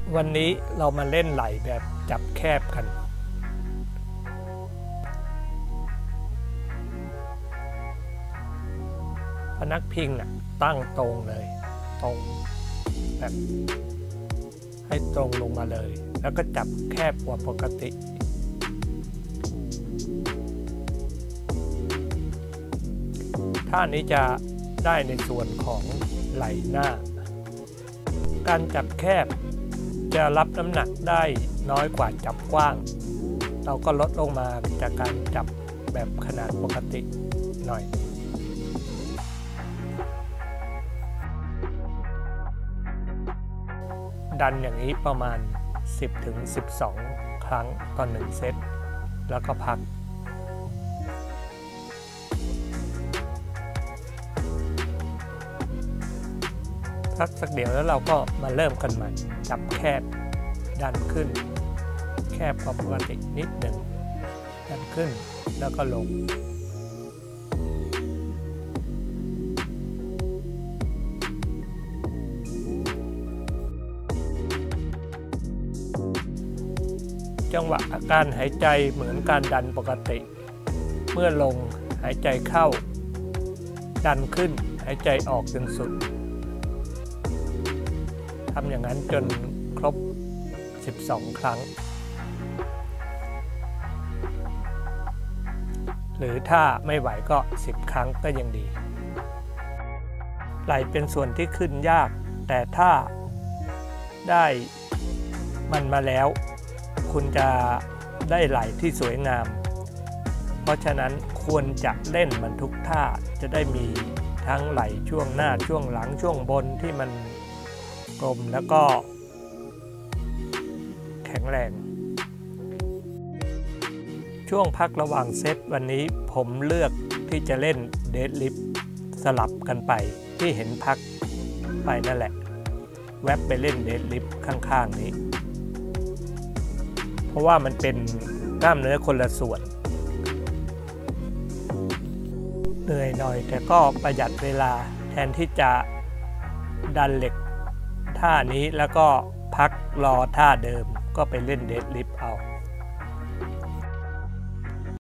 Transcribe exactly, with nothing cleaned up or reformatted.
วันนี้เรามาเล่นไหล่แบบจับแคบกันพนักพิงน่ะตั้งตรงเลยตรงแบบให้ตรงลงมาเลยแล้วก็จับแคบกว่าปกติท่านี้จะได้ในส่วนของไหล่หน้าการจับแคบจะรับน้ำหนักได้น้อยกว่าจับกว้างเราก็ลดลงมาจากการจับแบบขนาดปกติหน่อยดันอย่างนี้ประมาณ สิบถึงสิบสอง ครั้งต่อหนึ่งเซตแล้วก็พักพักสักเดี๋ยวแล้วเราก็มาเริ่มกันใหม่จับแคบดันขึ้นแคบกว่าปกตินิดหนึ่งดันขึ้นแล้วก็ลงจังหวะอาการหายใจเหมือนการดันปกติเมื่อลงหายใจเข้าดันขึ้นหายใจออกจนสุดทำอย่างนั้นจนครบสิบสองครั้งหรือถ้าไม่ไหวก็สิบครั้งก็ยังดีไหล่เป็นส่วนที่ขึ้นยากแต่ถ้าได้มันมาแล้วคุณจะได้ไหล่ที่สวยงามเพราะฉะนั้นควรจะเล่นมันทุกท่าจะได้มีทั้งไหล่ช่วงหน้าช่วงหลังช่วงบนที่มันกลมแล้วก็แข็งแรงช่วงพักระหว่างเซตวันนี้ผมเลือกที่จะเล่นเดดลิฟต์สลับกันไปที่เห็นพักไปนั่นแหละแวบไปเล่นเดดลิฟต์ข้างๆนี้เพราะว่ามันเป็นกล้ามเนื้อคนละส่วนเหนื่อยหน่อยแต่ก็ประหยัดเวลาแทนที่จะดันเหล็กท่านี้แล้วก็พักรอท่าเดิมก็ไปเล่นเดดลิฟต์เอา